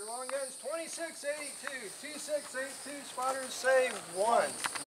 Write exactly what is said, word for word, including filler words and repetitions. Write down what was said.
long guns, twenty-six eighty-two. two six eight two, spotters say one.